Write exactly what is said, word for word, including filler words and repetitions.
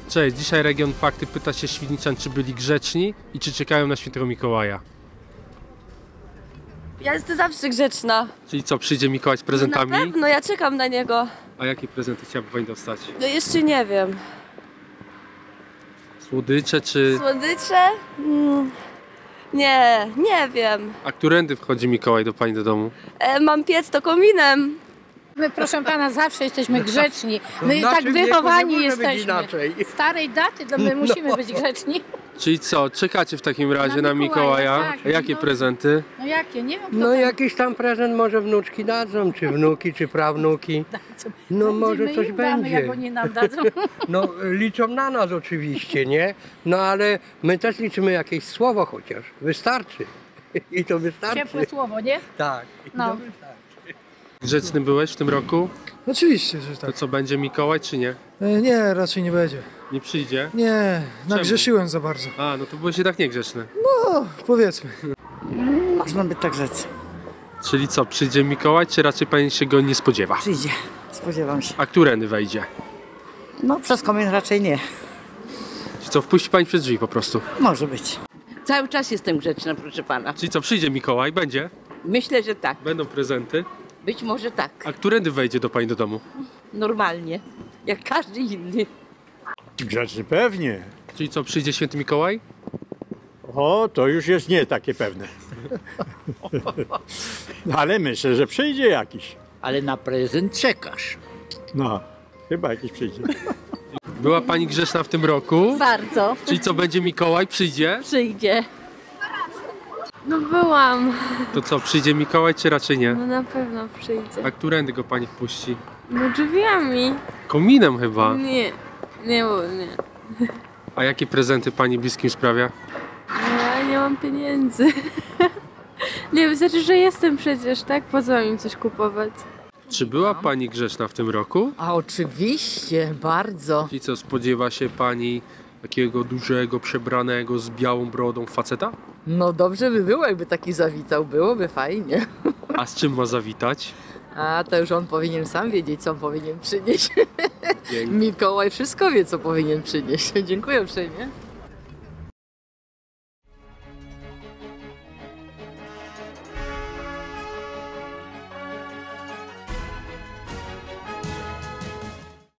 Cześć, dzisiaj Region Fakty pyta się świdniczan, czy byli grzeczni i czy czekają na świętego Mikołaja. Ja jestem zawsze grzeczna. Czyli co, przyjdzie Mikołaj z prezentami? Na pewno, ja czekam na niego. A jakie prezenty chciałaby pani dostać? No jeszcze nie wiem. Słodycze czy... Słodycze? Mm, nie, nie wiem. A którędy wchodzi Mikołaj do pani do domu? E, mam piec to kominem. My, proszę pana, zawsze jesteśmy grzeczni. W My naszym tak wieku wychowani nie może być jesteśmy. inaczej. Starej daty to my musimy być grzeczni. Czyli co, czekacie w takim razie na Na Mikołaja? Mikołaja, tak. A jakie No. prezenty? No jakie? Nie wiem, kto No tam jakiś tam prezent może wnuczki dadzą, czy wnuki, czy prawnuki. dadzą. No My może im coś damy, będzie. jak oni nam dadzą. No liczą na nas oczywiście, nie? No ale my też liczymy jakieś słowo chociaż. Wystarczy. I to wystarczy. Ciepłe słowo, nie? Tak. I No. to wystarczy. Grzeczny byłeś w tym roku? Oczywiście, że To tak. co, będzie Mikołaj czy nie? E, Nie, raczej nie będzie. Nie przyjdzie? Nie, nagrzeszyłem za bardzo. A, no to byłeś jednak niegrzeczny. No, powiedzmy. Można by tak rzec. Czyli co, przyjdzie Mikołaj, czy raczej pani się go nie spodziewa? Przyjdzie, spodziewam się. A którędy wejdzie? No przez komin raczej nie. Czyli co, wpuści pani przez drzwi po prostu? Może być. Cały czas jestem grzeczna, proszę pana. Czyli co, przyjdzie Mikołaj, będzie? Myślę, że tak. Będą prezenty. Być może tak. A którędy wejdzie do pani do domu? Normalnie. Jak każdy inny. Grzeczny pewnie. Czyli co, przyjdzie święty Mikołaj? O, to już jest nie takie pewne. Ale myślę, że przyjdzie jakiś. Ale na prezent czekasz. No, chyba jakiś przyjdzie. Była pani grzeczna w tym roku? Bardzo. Czyli co, będzie Mikołaj, przyjdzie? Przyjdzie. No byłam. To co, przyjdzie Mikołaj, czy raczej nie? No na pewno przyjdzie. A którędy go pani wpuści? No drzwiami. Kominem chyba. Nie, nie, nie. A jakie prezenty pani bliskim sprawia? Ja nie mam pieniędzy. Nie, wystarczy, że jestem przecież, tak? Po co mam im coś kupować? Czy była pani grzeczna w tym roku? A oczywiście, bardzo. Czyli co, spodziewa się pani takiego dużego, przebranego, z białą brodą faceta? No dobrze by było, jakby taki zawitał. Byłoby fajnie. A z czym ma zawitać? A to już on powinien sam wiedzieć, co on powinien przynieść. Dzięki. Mikołaj wszystko wie, co powinien przynieść. Dziękuję uprzejmie.